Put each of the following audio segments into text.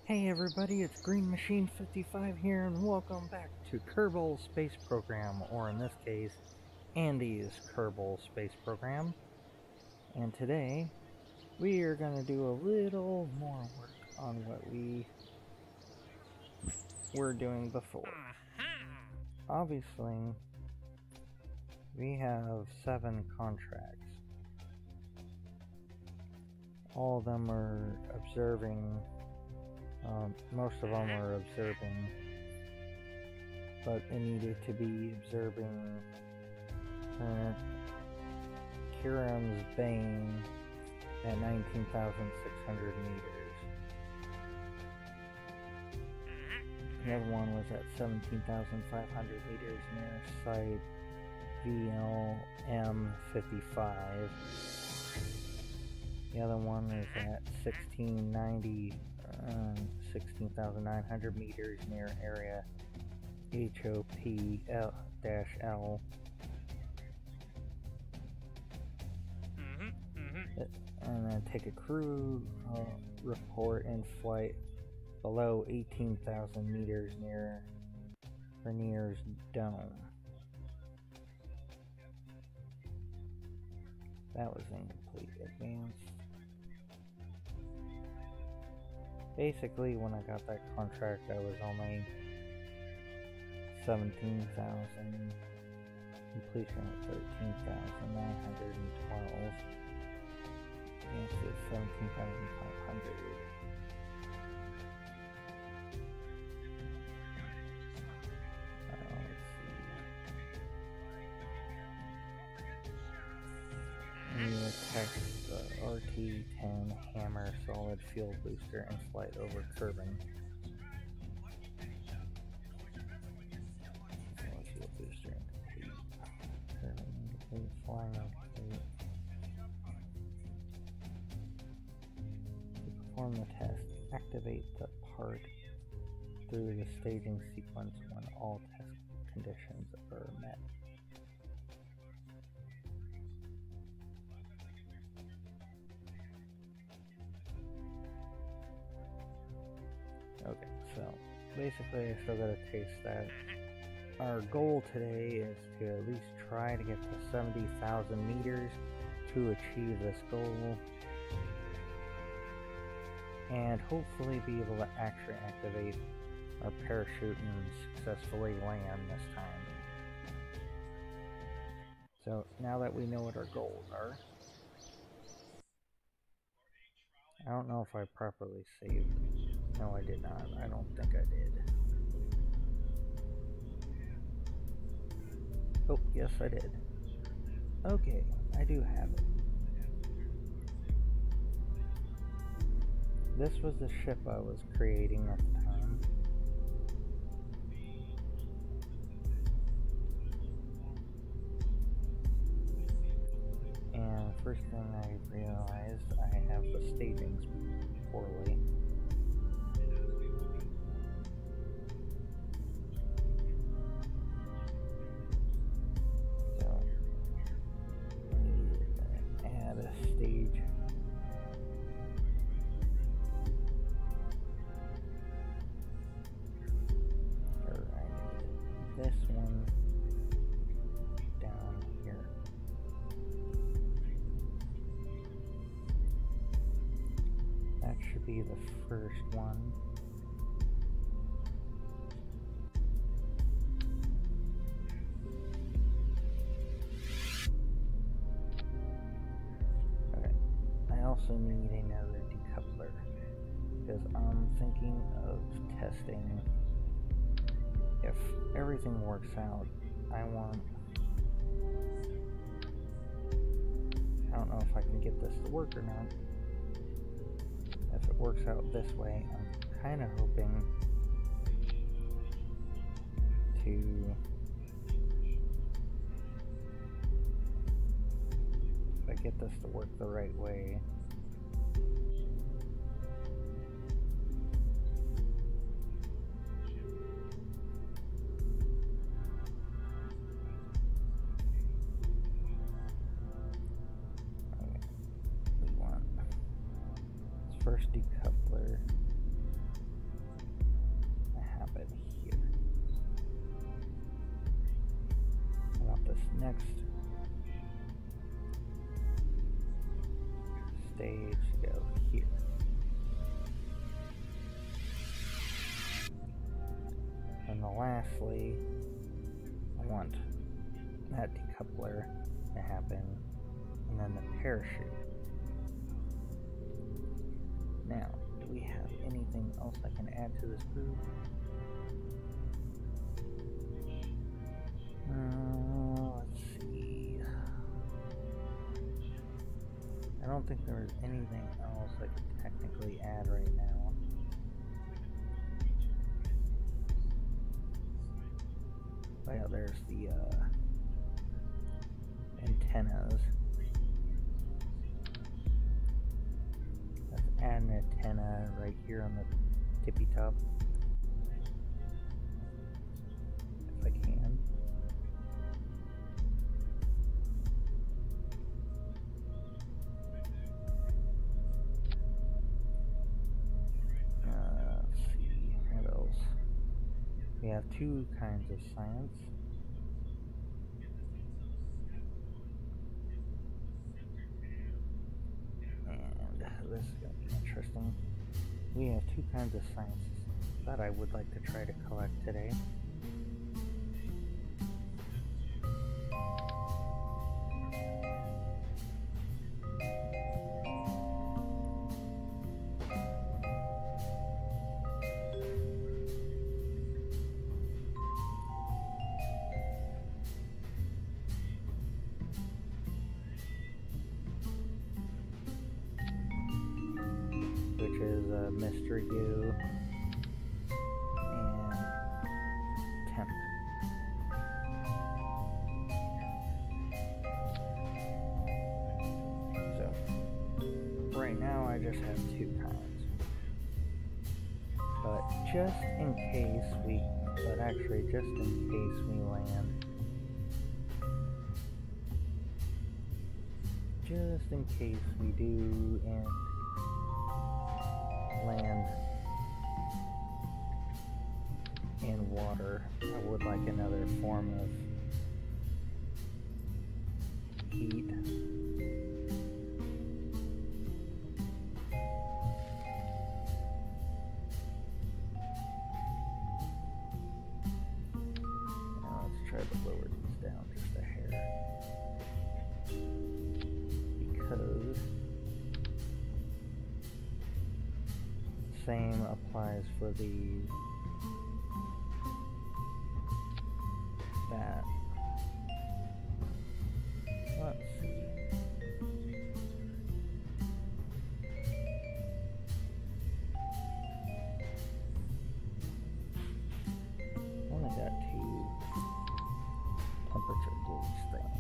Hey everybody, it's Green Machine 55 here, and welcome back to Kerbal Space Program, or in this case, Andy's Kerbal Space Program. And today, we are going to do a little more work on what we were doing before. Obviously, we have 7 contracts. All of them are observing. Most of them are observing, but it needed to be observing Kiram's Bane at 19,600 meters. The other one was at 17,500 meters near site VLM55. The other one is at 16,900 meters near area HOP-L. And then take a crew report in flight below 18,000 meters near Rainier's Dome. That was incomplete advance. Basically, when I got that contract, I was only 17,000, completion at 13,912. Advance at 17,500. Let's see. You attack the RT-10 Hammer solid fuel booster and flight over Kerbal. Solid fuel booster incomplete. Kerbal incomplete. Flying incomplete. To perform the test, activate the part through the staging sequence when all test conditions are met. Okay, so basically I still gotta taste that. Our goal today is to at least try to get to 70,000 meters to achieve this goal, and hopefully be able to actually activate our parachute and successfully land this time. So now that we know what our goals are, I don't know if I properly saved. No, I did not. I don't think I did. Oh, yes I did. Okay, I do have it. This was the ship I was creating at the time. And first thing I realized, I have the stagings poorly. So, we're gonna add a stage. Or I need this one down here. That should be the first one. Okay. I also need another decoupler because I'm thinking of testing. If everything works out, I don't know if I can get this to work or not. If it works out this way, I'm kind of hoping to get this to work the right way. Okay. We want this first decoupler next stage go here. And then lastly, I want that decoupler to happen, and then the parachute. Now, do we have anything else I can add to this groove? Let's see. I don't think there's anything else I could technically add right now. Oh yeah, there's the antennas. Let's add an antenna right here on the tippy top, if I can. Let's see, what else? We have two kinds of science. And this is going to be interesting. We have two kinds of science that I would like to try to collect today. Which is mystery goo and temp. So right now I just have two kinds, but just in case we land, just in case we do land in water, I would like another form of heat. Now let's try to lower these down just a hair, because same applies for that. Let's see. Only got two temperature gauge things.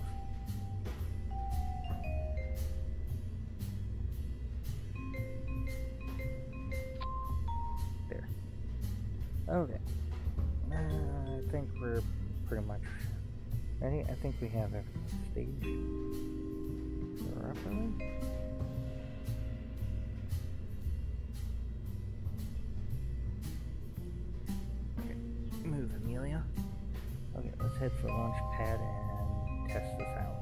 Okay, I think we're pretty much ready. I think we have everything staged properly. Okay, move Amelia. Okay, let's head for launch pad and test this out.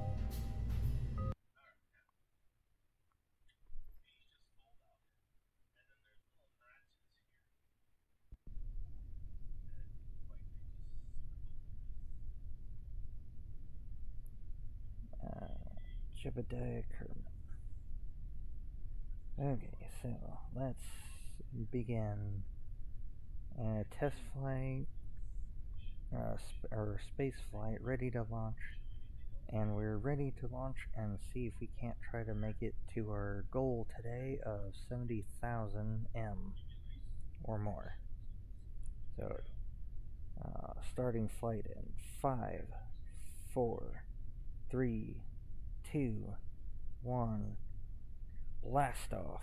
Jebediah Kerbal. Okay, so let's begin a test flight, or space flight, ready to launch. And we're ready to launch and see if we can't try to make it to our goal today of 70,000 M or more. So, starting flight in 5, 4, 3, 2, 1, blast off.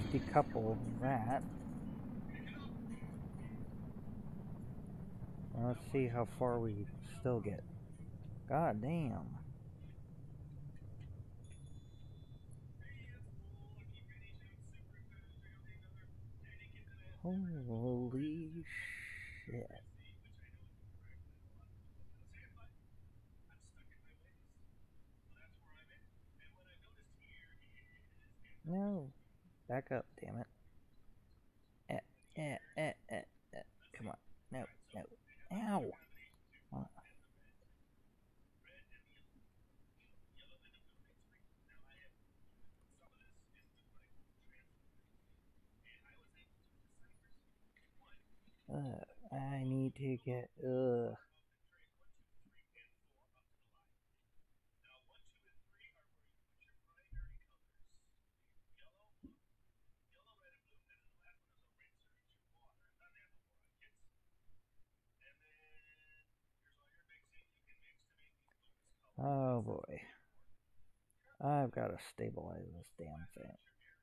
decouple that. Let's see how far we still get. God damn. Holy shit. No. Back up, damn it. Come on. No, no. Ow. I need to get, oh boy. I've got to stabilize this damn thing.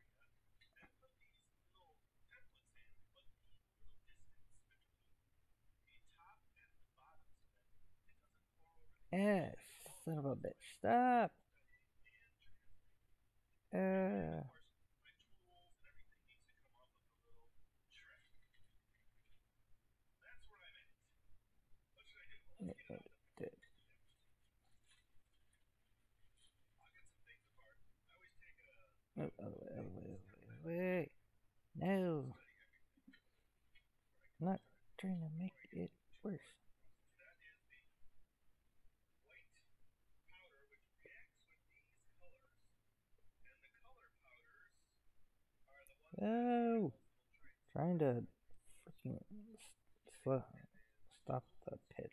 Yes, son of a bitch. Stop. Wait. No. I'm not trying to make it worse. No. Trying to freaking stop the pitch.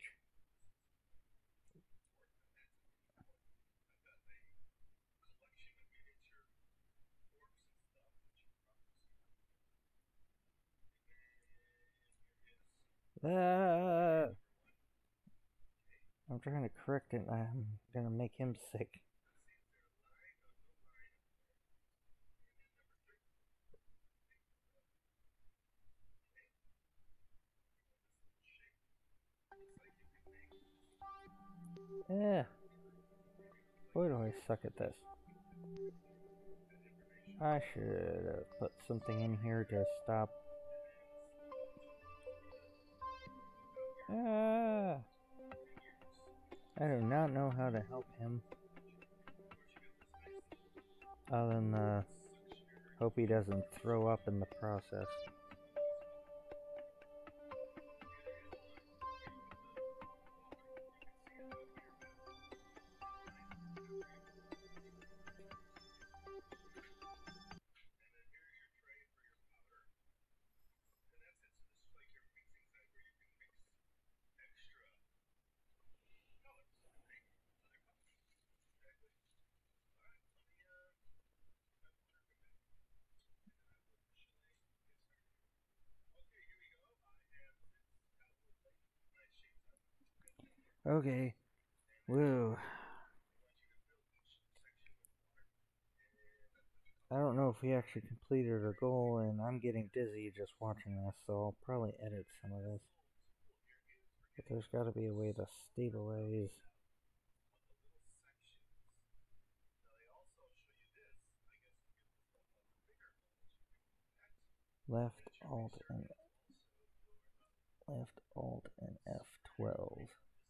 I'm trying to correct it. I'm gonna make him sick. Yeah. Boy, do I suck at this. I should have put something in here to stop. I do not know how to help him. Other than hope he doesn't throw up in the process. Okay. Woo. I don't know if we actually completed our goal, and I'm getting dizzy just watching this, so I'll probably edit some of this. But there's got to be a way to stabilize. Left Alt and F12.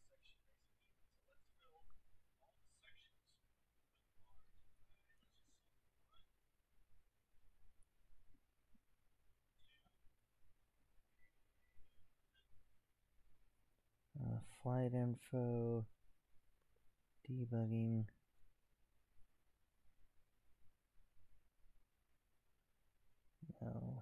Flight info, debugging. No.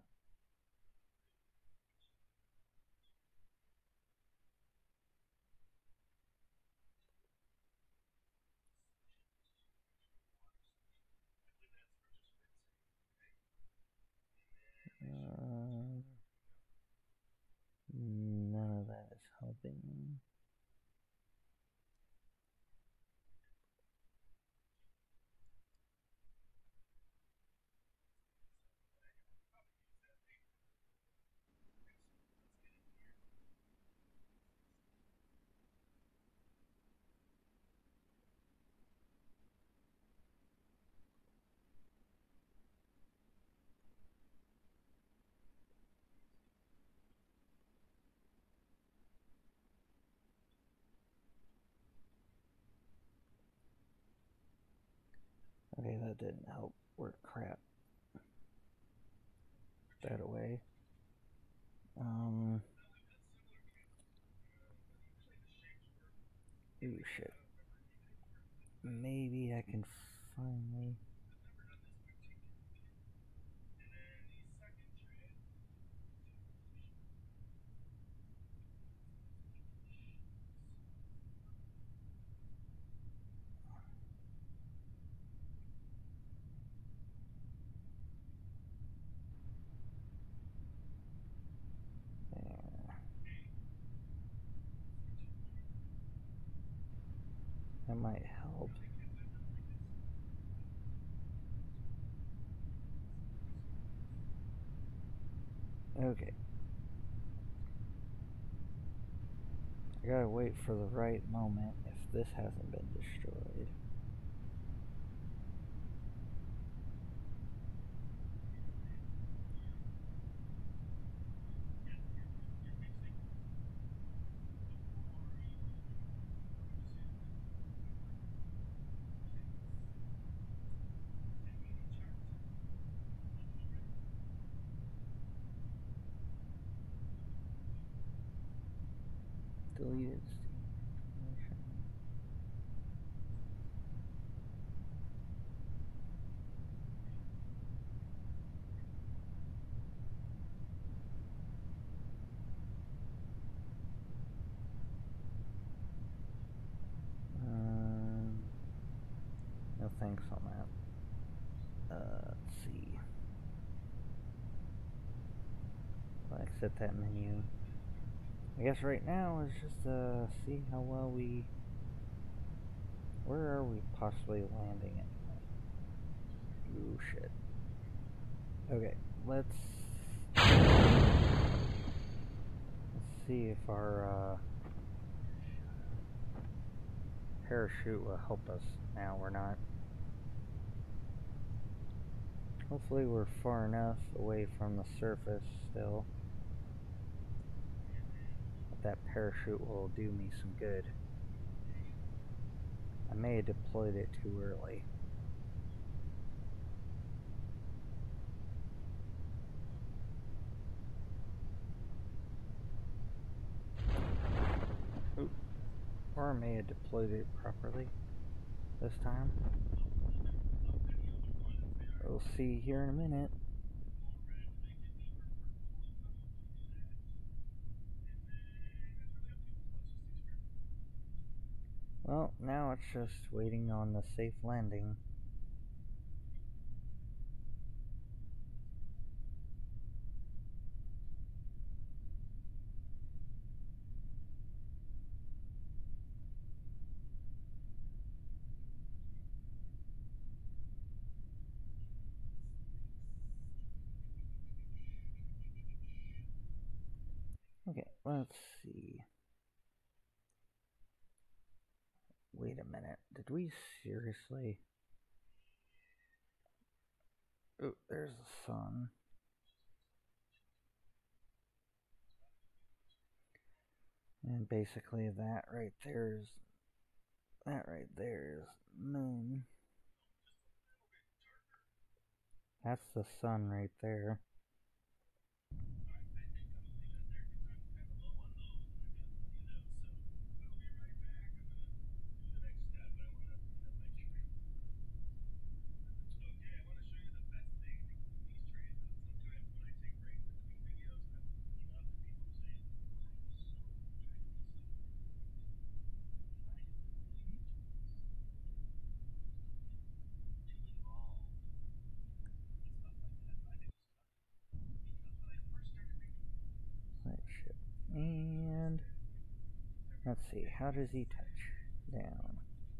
None of that is helping. That didn't help. We're crap. Put that away. Ooh, shit. Maybe I can finally... That might help. Okay. I gotta wait for the right moment if this hasn't been destroyed. Deleted information. No thanks on that. Let's see. I'll exit that menu. I guess right now is just see how well we... Where are we possibly landing anyway? Ooh, shit. Okay, let's see if our parachute will help us now or not. Hopefully we're far enough away from the surface still that parachute will do me some good. I may have deployed it too early. Ooh. Or I may have deployed it properly this time. We'll see here in a minute. Well, now it's just waiting on the safe landing. Okay, let's see. Wait a minute. Did we seriously? Oh, there's the sun. And basically that right there is moon. That's the sun right there. Ship. And let's see, how does he touch down?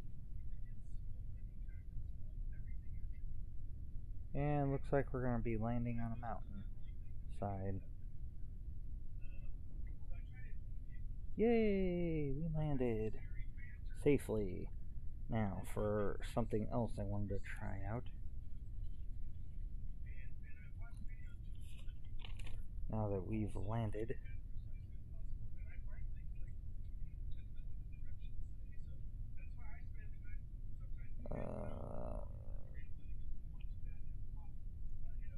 And looks like we're going to be landing on a mountain side. Yay! We landed safely. Now for something else I wanted to try out. Now that we've landed.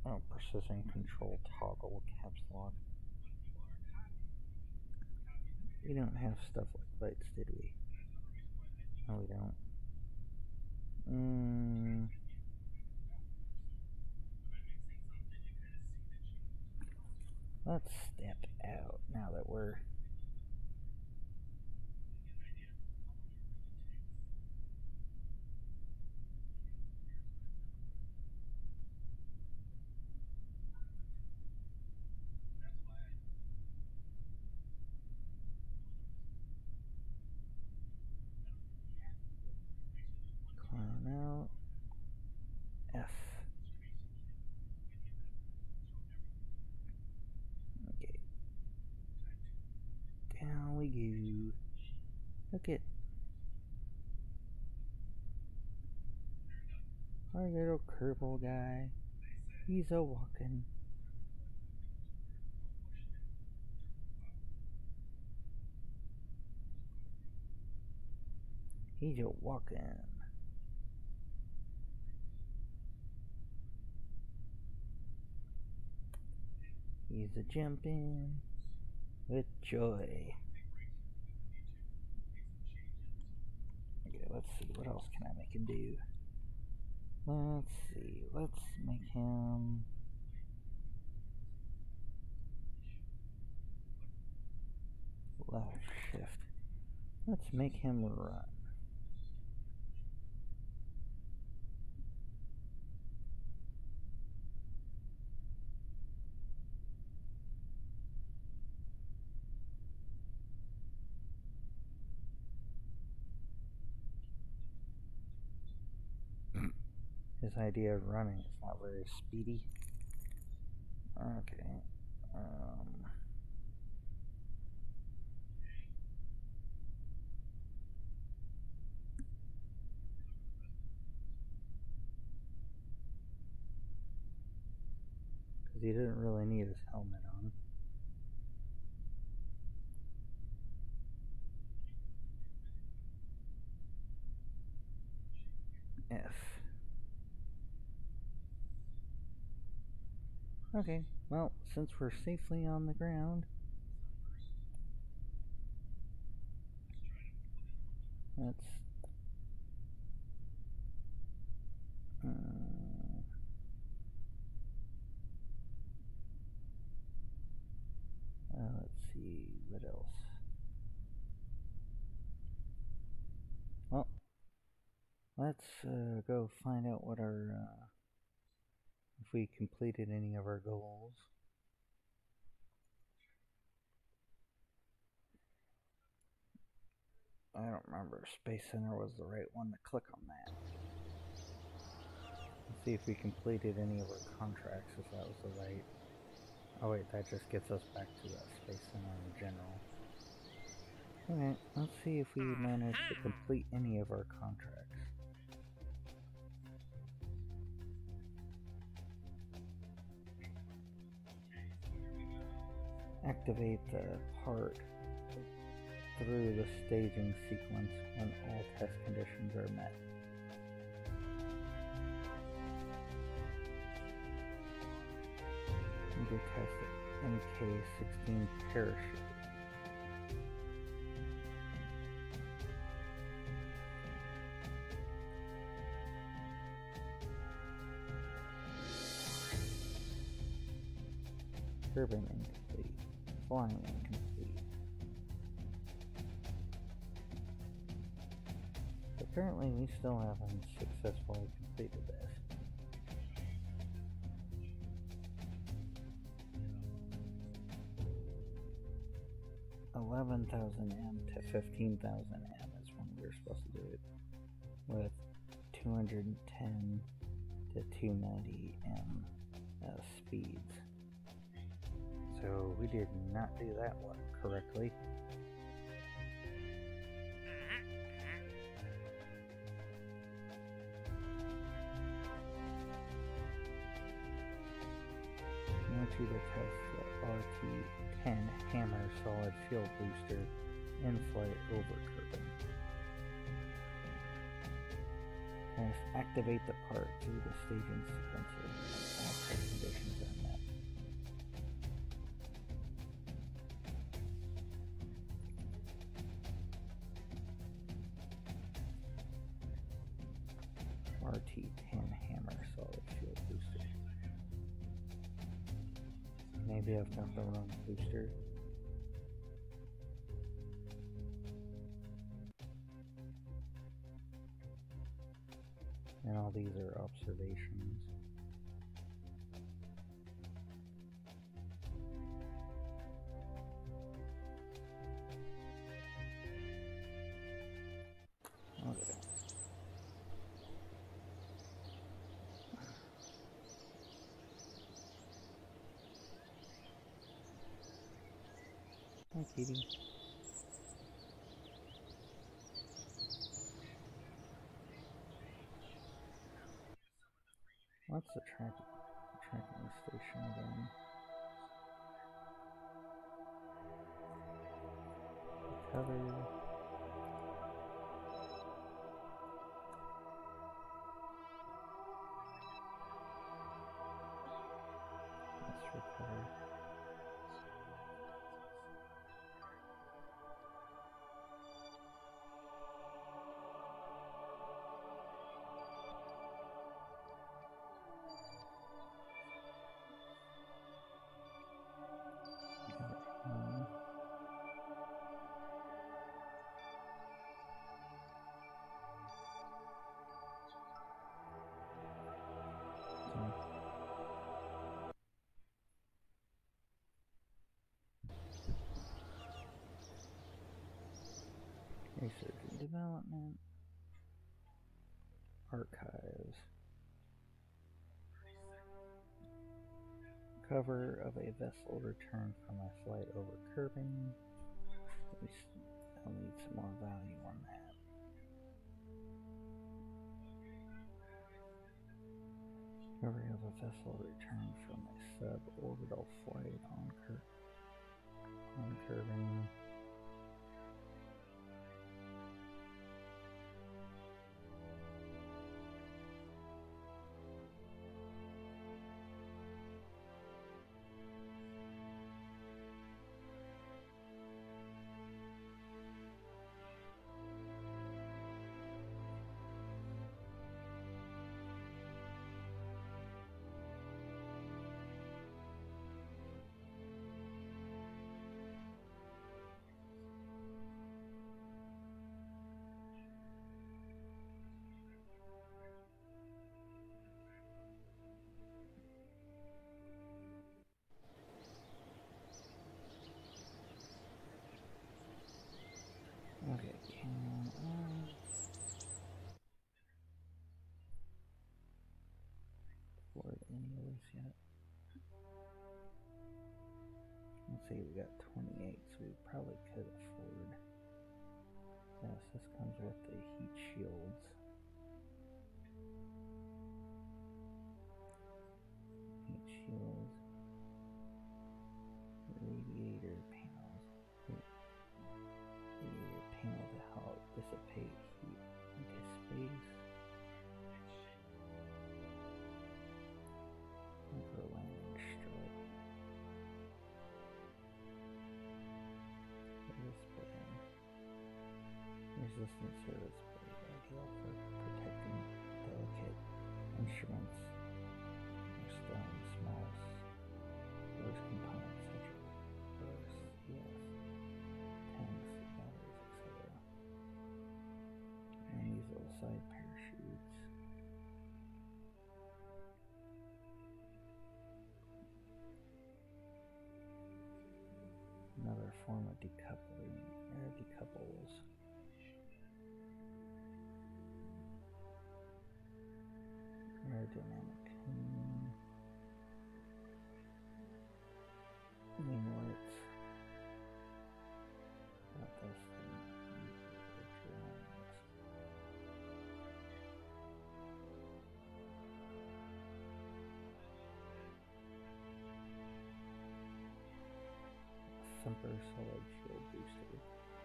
Oh, precision control toggle caps lock. We don't have stuff like lights, did we? No, we don't. Let's step out now that we're... Climb out. F. Okay. Down we go. Look at our little Kerbal guy. He's a walking. He's a walking. He's a jumping with joy. Okay, let's see. What else can I make him do? Let's see. Let's make him... left shift. Let's make him run. His idea of running is not very speedy. Okay. Because he didn't really need his helmet on. F. Okay, well, since we're safely on the ground, let's see what else. Well, let's go find out what our if we completed any of our goals. I don't remember if Space Center was the right one to click on that. Let's see if we completed any of our contracts, if that was the right... Oh wait, that just gets us back to that Space Center in general. Okay, let's see if we managed to complete any of our contracts. Activate the part through the staging sequence when all test conditions are met. You can test the MK-16 parachute. Turbine incomplete. Flying incomplete. Apparently we still haven't successfully completed this. $11,000M to $15,000M is when we were supposed to do it, with 210 to 290M speeds. So we did not do that one correctly. I want you to test the RT-10 Hammer solid fuel booster in-flight over Kerbal. Test activate the part through the staging sequences and all test conditions. RT10 hammer solid fuel booster. Maybe I've got the wrong booster. And all these are observations. Okay. Hi, Kitty. What's the tracking station again? Recover. Let's recover. Research and development. Archives. Cover of a vessel returned from a flight over Kerbal. I'll need some more value on that. Cover of a vessel returned from a suborbital flight on Kerbal. Okay, can I afford any of this yet? Let's see, we got 28, so we probably could afford. Yes, this comes with the heat shields. Heat shields. Radiator panels. Radiator panel to help dissipate heat into space. For landing strike. Service blade. Resistant service blade, ideal for protecting delicate instruments or stone, small those components such as bursts, tanks, batteries, etc. And these little side parachutes. Another form of decoupling, air decouples. Aerodynamic. Winglets. Got this thing. Semper solid fuel booster.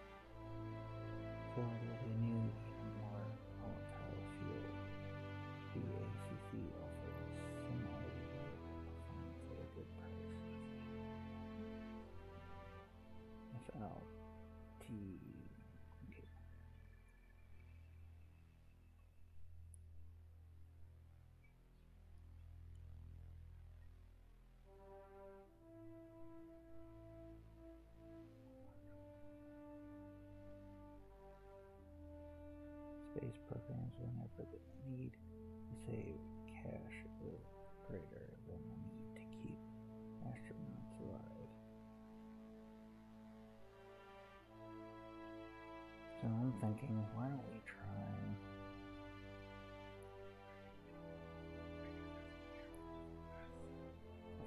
For the new, even more volatile fuel, the ACC offers similarly performance at a good price. FLT. Okay. space programs whenever the need to save cash is greater than the need to keep astronauts alive. So I'm thinking, why don't we try a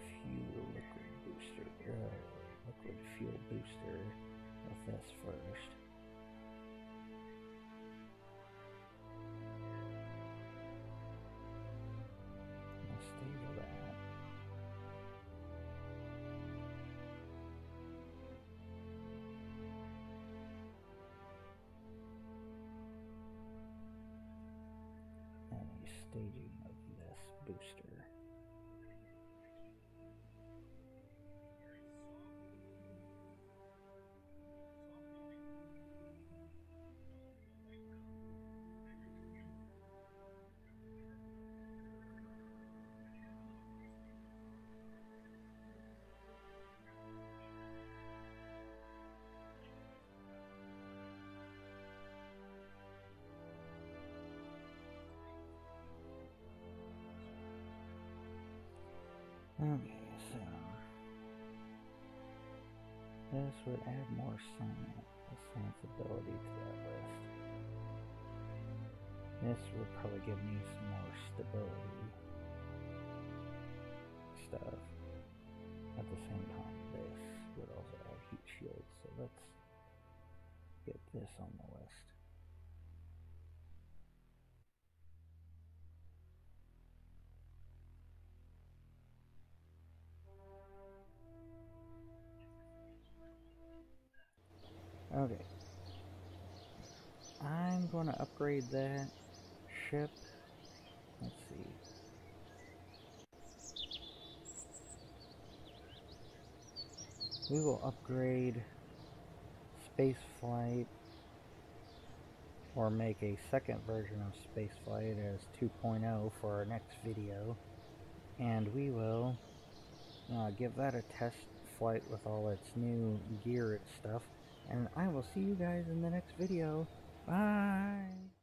liquid fuel booster with this first. Let's stable that. And a staging of this booster. Okay, so this would add more sensibility to that list. This would probably give me some more stability stuff. At the same time, this would also add heat shields, so let's get this on the list. Okay. I'm going to upgrade that ship. Let's see. We will upgrade spaceflight, or make a second version of spaceflight as 2.0 for our next video. And we will give that a test flight with all its new gear and stuff. And I will see you guys in the next video. Bye!